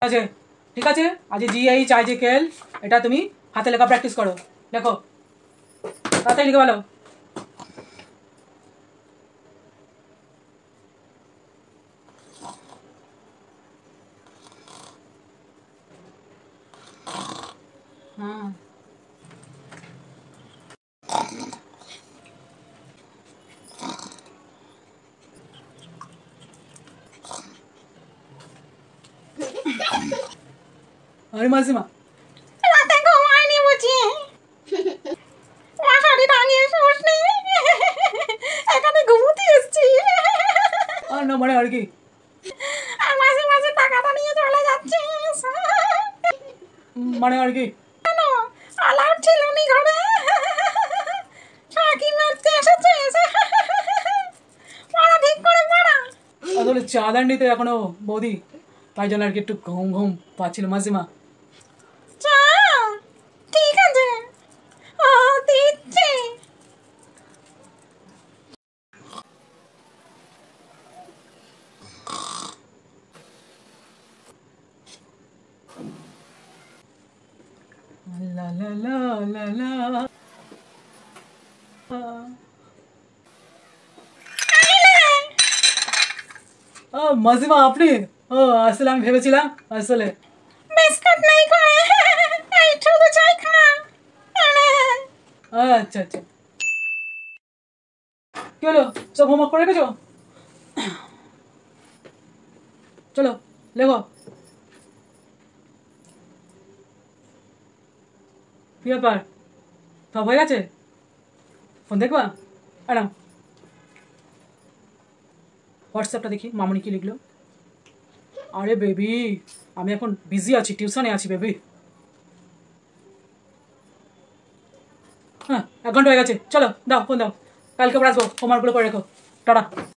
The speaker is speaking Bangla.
আছে ঠিক আছে আজি GH IJKL এটা তুমি হাতে লেখা প্র্যাকটিস করো লেখো তাড়াতাড়ি লিখে ভালো হ্যাঁ अरे मासीमा রাতে ঘুমাইনি বুঝি মশারি টাঙিয়ে শুসনি এখানে ঘুমোতে এসছি আর না মানে আর কি আর মাঝে মাঝে টাকাটা নিয়ে চলে যাচ্ছে মানে আর কি কেন আলাউড ছিল নি ঘরে সাকি মারতে এসেছে পড়া ঠিক করে পড়া আসলে চাঁদার নিতে এখনো বৌদি তাই জন্য আর কি একটু ঘুম ঘুম পাচ্ছিল মাসিমা চা ঠিক আছে ও দিচ্ছি লা লা লা লা লা ও মাসিমা আপনি ও আসলে আমি ভেবেছিলাম আসলে বিস্কুট নেই করে এই শুধু চাই খা আচ্ছা আচ্ছা কি হলো সব হোমওয়ার্ক করে রেখেছো চলো লেখো কি ব্যাপার সব হয়ে গেছে ফোন দেখবা আরাম হোয়াটসঅ্যাপটা দেখি মামনি কি লিখলো আরে বেবি আমি এখন বিজি আছি টিউশনে আছি বেবি হ্যাঁ 1 ঘন্টা হয়ে গেছে চলো দাও ফোন দাও কালকে আবার আসবো হোমওয়ার্কগুলো করে রেখো টাটা